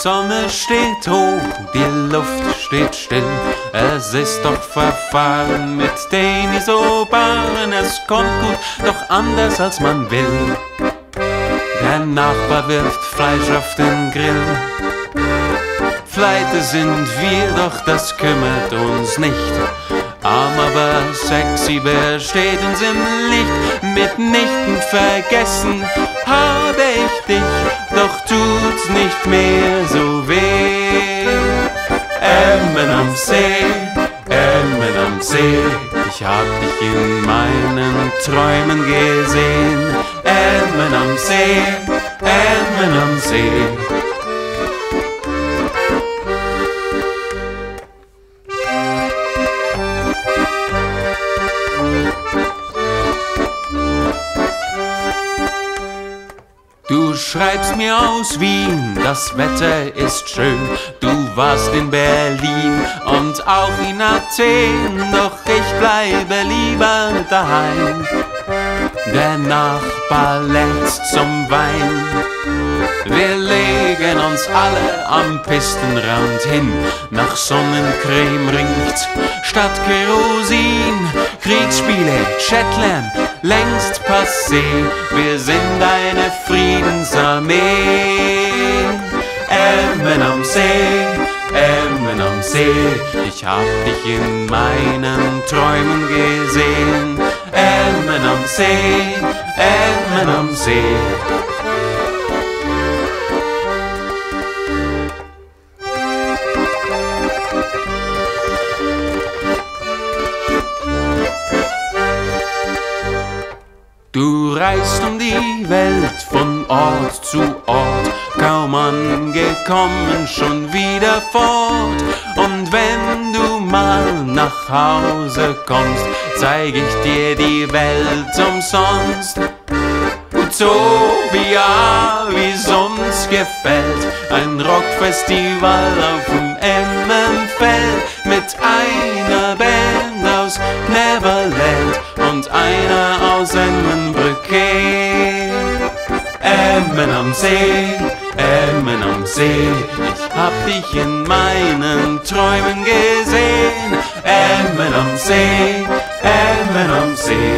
Sonne steht hoch, die Luft steht still. Es ist doch verfahren mit den Isobaren. Es kommt gut, doch anders als man will. Der Nachbar wirft Fleisch auf den Grill. Pleite sind wir, doch das kümmert uns nicht. Arm, aber sexy besteht uns im Licht. Mitnichten vergessen habe ich dich, doch tut's nicht mehr so weh. Emmen am See, Emmen am See, ich hab dich in meinen Träumen gesehen. Emmen am See, Emmen am See. Du schreibst mir aus Wien, das Wetter ist schön. Du warst in Berlin und auch in Athen, doch ich bleibe lieber daheim. Der Nachbar lädt zum Wein. Wir legen uns alle am Pistenrand hin. Nach Sonnencreme riecht's statt Kerosin. Kriegsspiele, Shetland, längst passé. Wir sind eine Friedensarmee. Emmen am See, Emmen am See, ich hab dich in meinen Träumen gesehen. Emmen am See, Emmen am See. Du reist um die Welt von Ort zu Ort, kaum angekommen, schon wieder fort. Und wenn du mal nach Hause kommst, zeig ich dir die Welt umsonst. Utopia, wie's uns gefällt, ein Rockfestival auf'm Emmenfeld mit einer Band aus Neverland und einer aus Emmenbrücke. Emmen am See, Emmen am See, ich hab dich in meinen Träumen gesehen. Emmen am See, Emmen am See.